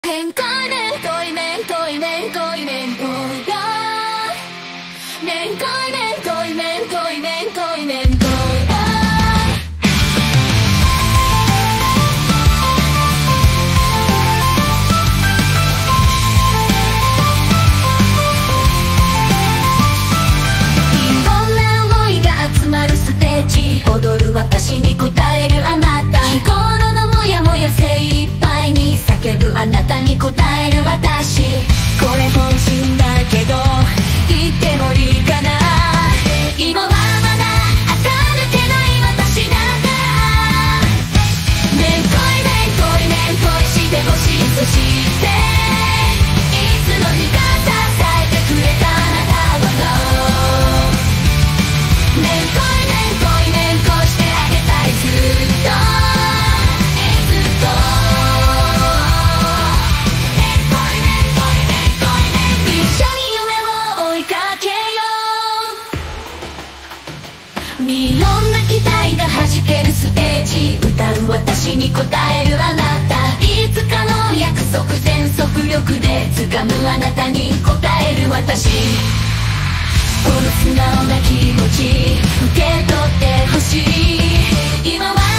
変換ね恋ね恋ね恋ね恋がね恋ね恋ね恋ね恋ね恋がいろんな想いが集まるステージ踊る私に応えるあなた日頃のモヤモヤ精一杯に叫ぶあなたに応える私これ本心だけど言ってもいいかな今はまだ垢抜けない私なんだねんこいねんこいねんこいしてほしいそしていつの日か支えてくれたあなたはねんこいねんこいねんこしてあげたいずっとずっと一緒に夢を追いかけよういろんな期待が弾けるステージ歌う私に応えるあなたいつかの約束全速力で掴むあなたに応える私この素直な気持ち受け取ってほしい今は